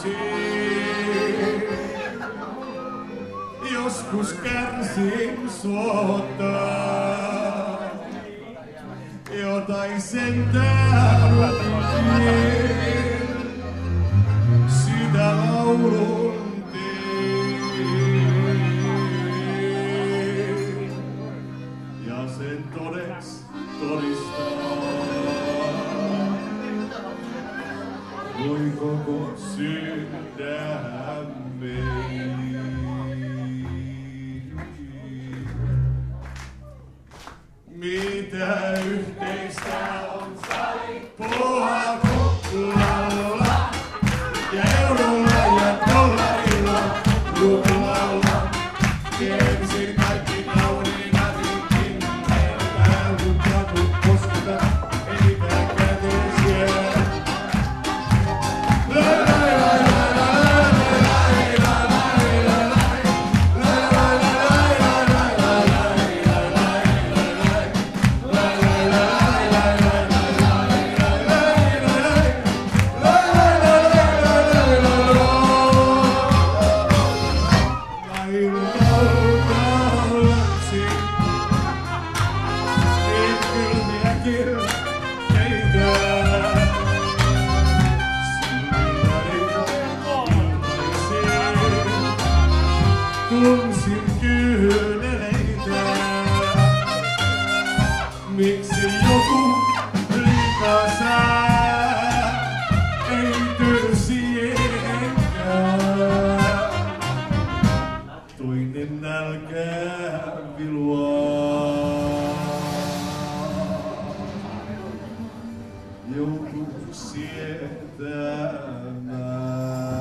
Joskus kärsin sotaa, jotain sentään rukin, sitä laulun teen. Ja sen todeks todistaa, voi koko sydämeni. Mitä yhteistä on Saippuaa Kokkolalla ja eurolla ja dollarilla ruplalla? Tiensin kaikki kauniina rikkin, enää lukatut kosketa, ei mitään käteisiä. Tunsin kyyneleitä, miksi joku likasää ei tyrsi enkään. Toinen nälkää viluaa, joutuu sietämään.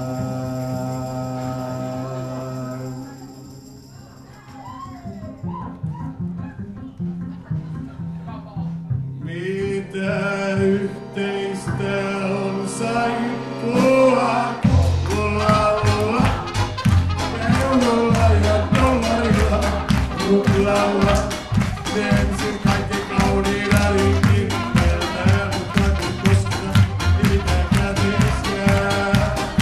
Mitä yhteistä on Saippuaa Kokkolalla ja eurolla ja dollarilla ruplalla? Tiensin kaikki kauniina rikkin, enää lukatut kosketa, ei mitään käteisiä.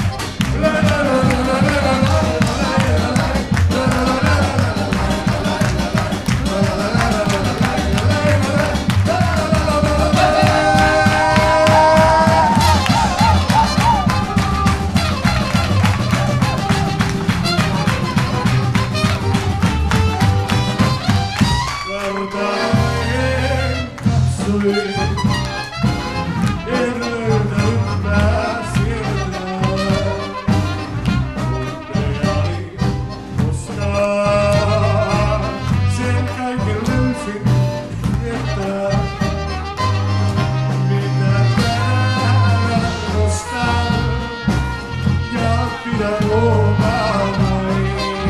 En löytänyt pääsieltä, onnejani koskaan. Sen kaiken löysin tietää, mitä täällä nostan ja pidän omaa vain.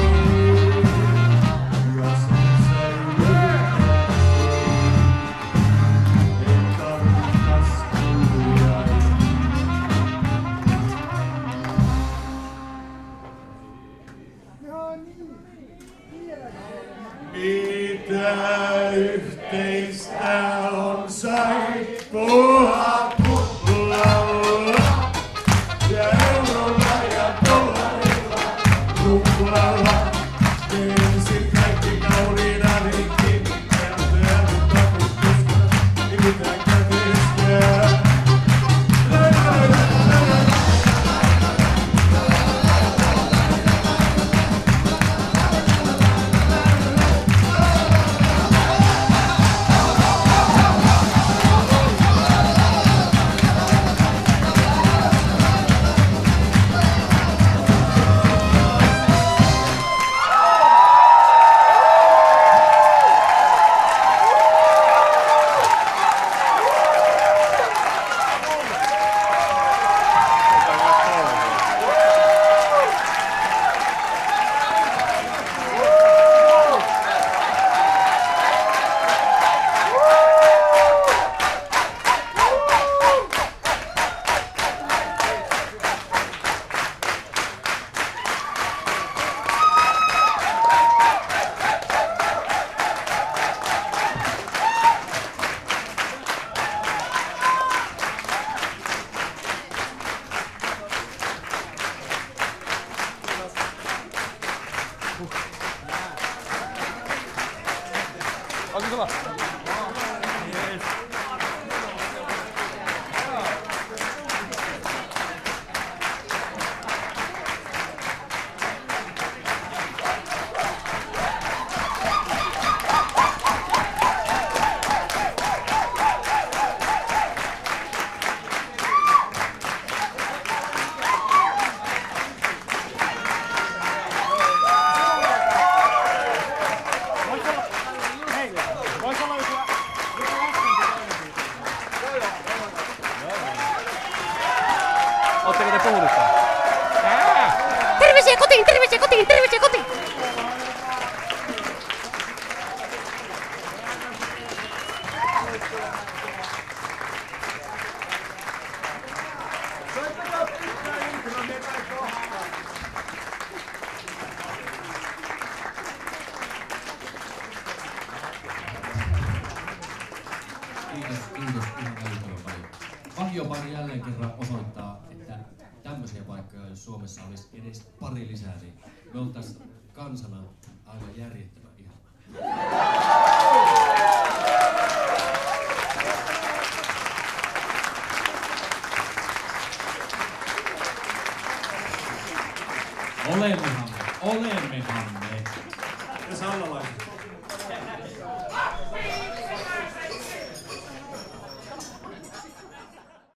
Ja sen säilyy. Mitä yhteistä on Saippuaa Kokkolalla ja eurolla ja dollarilla ruplalla? Tiensin kaikki kauniina rikkin, enää lukatut kosketa, ei mitään käteisiä. Tervetuloa. Ootteko te puhunut tämän? Terveisiä kotiin, terveisiä kotiin, terveisiä kotiin! Kiitos ihan älyttömän paljon. Vakiopaikka jälleen kerran osoittaa, että tämmöisiä paikkoja, jos Suomessa olisi edes pari lisää, niin me oltais kansana aivan järjettömän ihana. Olemmehan me. Ja sallalaiset.